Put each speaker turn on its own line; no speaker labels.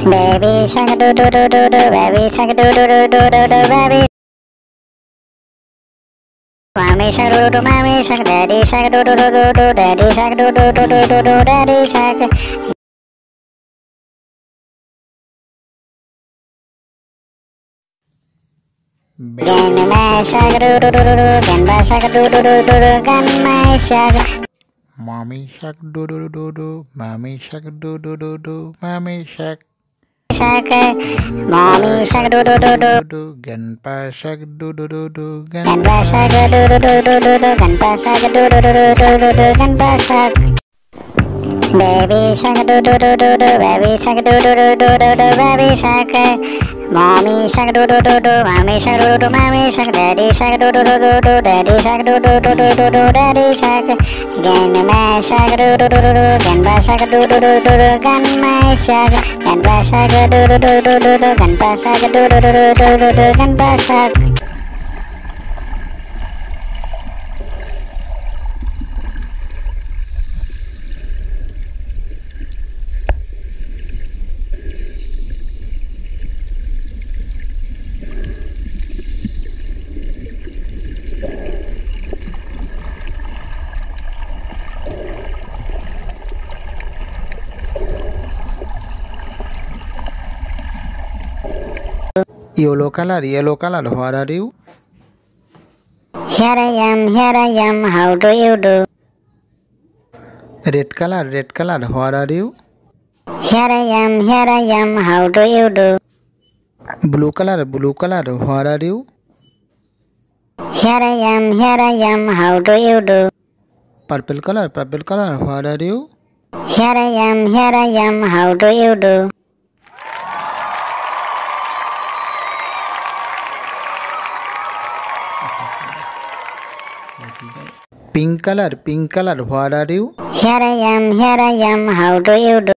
Baby shark do do do do do, baby shark do do do do do do, baby. Mommy shark do do, mommy shark, daddy shark do do do do do, daddy shark do do do do do do, daddy shark. Grandma shark do do do do do, grandpa shark do do do do do, grandma shark.
Mommy shark do do do do, mommy shark do do do do, mommy shark.
Shark, mommy shark do do do do
do, grandpa shark do do do do,
grandpa shark do do do do do do, grandpa shark do do do do do do do, grandpa shark. Baby shark do do do do do, baby shark do do do do do do, baby shark. Mommy shark do do do do, mommy shark do do, mommy shark, daddy shark do do do do do, daddy shark do do do do do do, daddy shark. Grandma shark do do do do do, grandpa shark do do do do do, grandma shark. Grandpa shark do do do do do do, grandpa shark do do do do do do do, grandpa shark.
Yellow color, what are you?
Here I am, how do you do?
Red color, what are you?
Here I am, how do you do?
Blue color, what are you?
Here I am, how do you do?
Purple color, what are you?
Here I am, how do you do?
Pink color, what are you?
Here I am, how do you do?